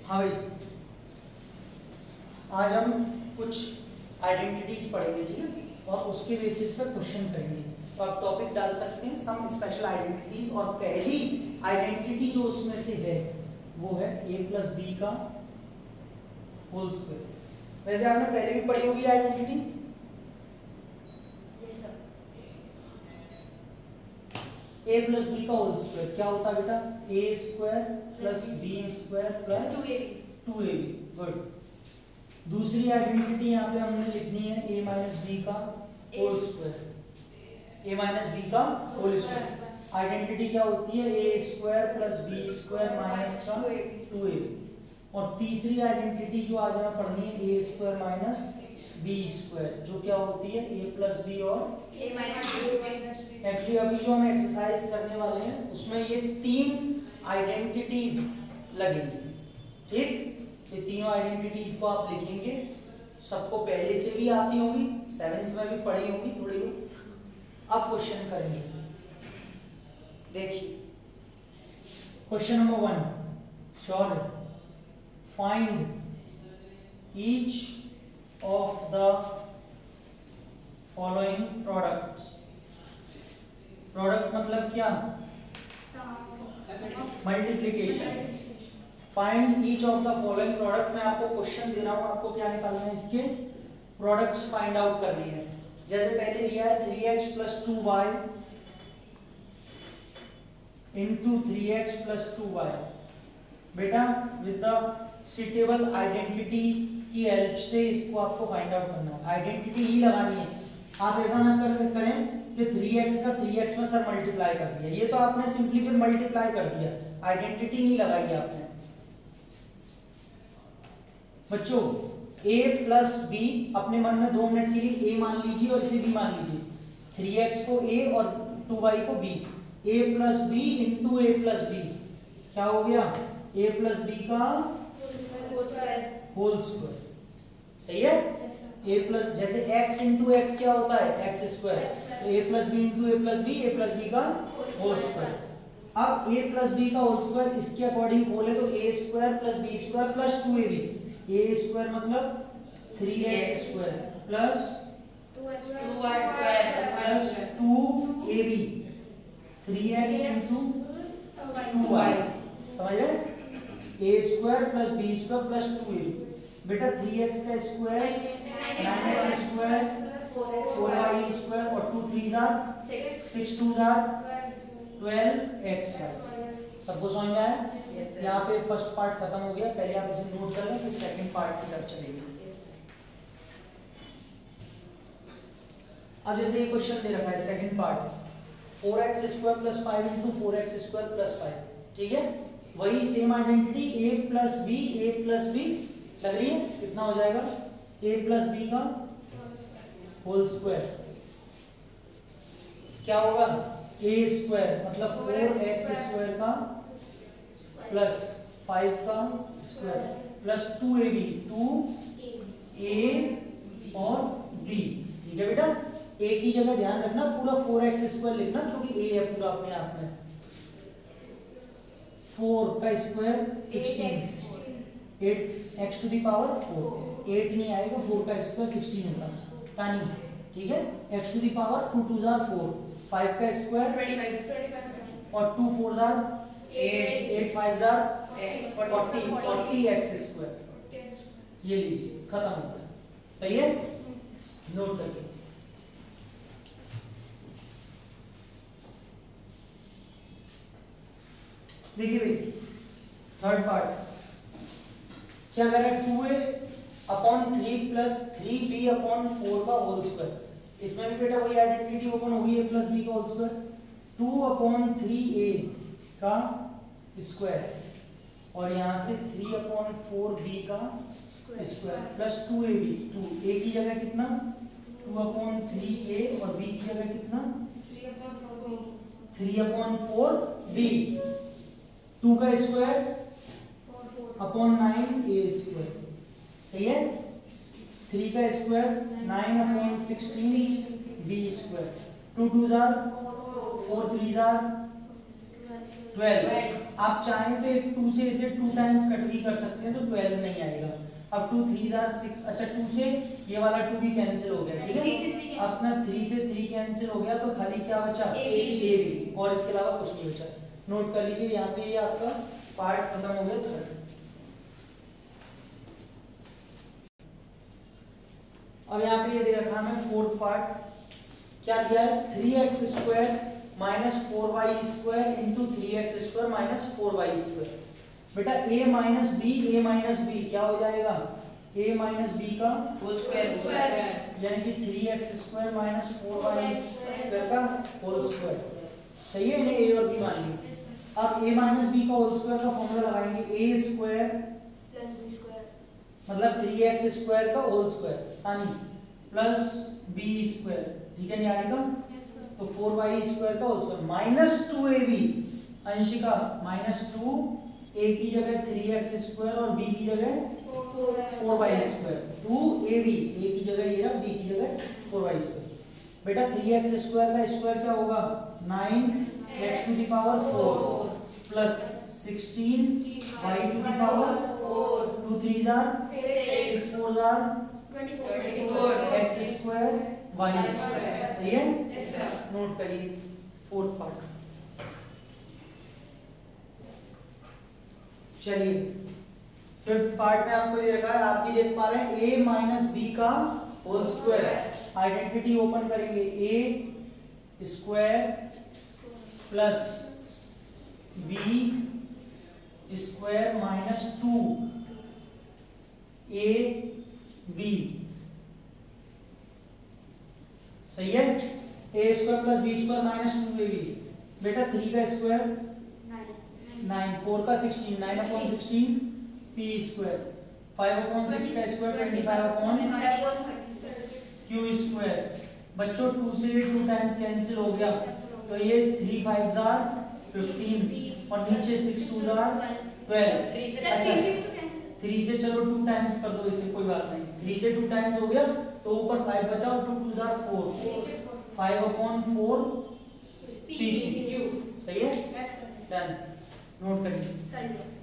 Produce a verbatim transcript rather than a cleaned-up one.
हाँ भाई, आज हम कुछ आइडेंटिटीज पढ़ेंगे, ठीक है, और उसके बेसिस पर क्वेश्चन करेंगे। तो आप टॉपिक डाल सकते हैं सम स्पेशल आइडेंटिटीज, और पहली आइडेंटिटी जो उसमें से है वो है ए प्लस बी का होल स्क्वायर। वैसे आपने पहले भी पढ़ी होगी आइडेंटिटी, ए प्लस बी का होल स्क्वायर क्या होता है बेटा? A square plus B square plus two A B. Good. दूसरी आइडेंटिटी यहाँ पे हमने लिखनी है ए माइनस बी का whole square. A minus B का होल स्क्वायर आइडेंटिटी क्या होती है? A square plus B square minus का टू ए बी। और तीसरी आइडेंटिटी जो आज हमें पढ़नी है A square minus B square, जो क्या होती है? ए प्लस बी और ए माइनस बी। एक्चुअली अभी जो हम एक्सरसाइज करने वाले हैं उसमें ये तीन आइडेंटिटीज लगेंगी, ठीक? ये तीनों आइडेंटिटीज को आप लिखेंगे। सबको पहले से भी आती होगी, सेवेंथ में भी पढ़ी होगी थोड़ी बहुत। अब क्वेश्चन करेंगे, देखिए question number one, sure, find each of the following products। Product मतलब क्या? Multiplication. Find each of the following product. मैं आपको क्वेश्चन दे रहा हूं, आपको क्या निकालना है? इसके प्रोडक्ट्स फाइंड आउट करनी है। जैसे पहले दिया है three X plus two Y into three X plus two Y. बेटा विद द सुटेबल आइडेंटिटी की हेल्प से इसको आपको फाइंड आउट करना है। आइडेंटिटी ही लगानी है। आप ऐसा ना कर करें कि थ्री एक्स का थ्री एक्स में सर मल्टीप्लाई कर दिया, ये तो आपने सिंपली फिर मल्टीप्लाई कर दिया, आइडेंटिटी नहीं लगाई आपने। बच्चों a प्लस बी, अपने मन में दो मिनट के लिए a मान लीजिए और इसे b मान लीजिए। थ्री एक्स को a और टू वाई को b। a plus B into A plus B क्या हो गया? a प्लस बी का होल स्क्वायर। सही है? a प्लस, जैसे x इंटू एक्स क्या होता है? X square. तो a plus B into A plus B, A plus B का होल स्क्वायर। अब a प्लस बी का होल स्क्वायर इसके अकॉर्डिंग बोले तो a square plus B square plus two A B. A square मतलब three X square plus two Y square plus two ए B. Three X into two Y. समझ रहे? A square plus B square plus two A. बेटा three X का square nine X square four Y square और two three जार six two जार twelve X. सबको समझ में आया? यहाँ पे फर्स्ट पार्ट खत्म हो गया। पहले आप इसे नोट कर लें, फिर सेकंड पार्ट की तरफ चलेंगे। अब जैसे ये क्वेश्चन दे रखा है second part, four X square plus five into four X square plus five, ठीक है? वही same identity a plus B, A plus B लग रही है। कितना हो जाएगा? a प्लस बी का होल स्क्वायर क्या होगा? a स्क्वायर मतलब फोर एक्स स्क्वायर का प्लस फाइव का square plus two A B, two A और b। ठीक है बेटा? a की जगह ध्यान रखना पूरा फोर एक्स स्क्वायर लिखना, क्योंकि a है पूरा अपने आप में। फोर का square sixteen, eight X to the power four. Eight नहीं आएगा, फोर का स्क्वायर सिक्सटीन होगा पानी, ठीक है? X to the power two two जार फोर, फाइव का स्क्वायर और टू फोर जार एट, एट फाइव जार फोर्टी, फोर्टी एक्स स्क्वायर। ये लीजिए, खत्म हो गया। सही है? नोट करिए। देखिए भाई थर्ड पार्ट क्या कर रहा है? Two A upon three plus three B upon four का होल स्क्वायर। इसमें भी बेटा वही आइडेंटिटी ओपन होगी, ए प्लस बी का whole square. Two upon three A का स्क्वायर और यहां से थ्री अपॉन फोर बी का square plus two A B. Two A की जगह कितना? टू अपॉन थ्री ए और बी की जगह कितना? Three upon four B. Two का square upon nine A square. सही है? थ्री का square nine upon sixteen B square. Two two जार फोर, थ्री जार ट्वेल्व। आप चाहें तो एक टू से इसे टू टाइम्स कट भी कर सकते हैं तो ट्वेल्व नहीं आएगा। अब टू थ्री जार सिक्स, अच्छा टू से ये वाला टू भी कैंसिल हो गया, ठीक है। अपना थ्री से थ्री कैंसिल हो गया तो खाली क्या बचा, ए बी, और इसके अलावा कुछ नहीं बचा। नोट कर लीजिए यहाँ पे ये आपका पार्ट खत्म हो गया थर्ड। अब यहाँ पे ये दे रखा है फोर्थ पार्ट, क्या दिया है, three X square minus four Y square into three X square minus four Y square. बेटा a minus B, A minus B क्या हो जाएगा, a माइनस बी का होल स्क्वायर, यानी कि three X square minus four Y square का whole square. सही है, इन्हें a और b मान लीजिए। अब a माइनस बी का होल स्क्वायर का फॉर्मूला लगाएंगे, a square plus b square मतलब थ्री एक्स स्क्वायर का होल स्क्वायर यानी प्लस b स्क्वायर, ठीक है नहीं आएगा, तो फोर वाई स्क्वायर का whole square minus two A B, Anshika minus two, a की जगह थ्री एक्स स्क्वायर और b की जगह four Y square, two A B, a की जगह ये रहा, b की जगह फोर वाई स्क्वायर। बेटा थ्री एक्स स्क्वायर का स्क्वायर क्या होगा, nine X to the power four plus sixteen Y to the power four, two three जार सिक्स, फोर जार एक्स स्क्वायर वाई स्क्वायर। सही है, नोट करिए फोर्थ पार्ट। चलिए फिफ्थ पार्ट में आपको ये रखा है, आप भी देख पा रहे हैं, a माइनस बी का होल स्क्वायर, आइडेंटिटी ओपन करेंगे, a square plus B square minus two A b. सही है, a square plus B square minus two A b. बेटा थ्री का स्क्वायर नाइन, फोर का sixteen, nine upon sixteen p square, five upon six का square twenty five upon q square. बच्चों two से two times cancel हो गया तो ये थ्री फाइव जार फिफ्टीन और नीचे सिक्स टू जार ट्वेल्व। थ्री से चलो टू टाइम्स कर दो इसे, कोई बात नहीं, थ्री से टू टाइम्स हो गया तो ऊपर फाइव बचा, टू टू जार four, five upon four p q. सही है, डन, नोट करिए।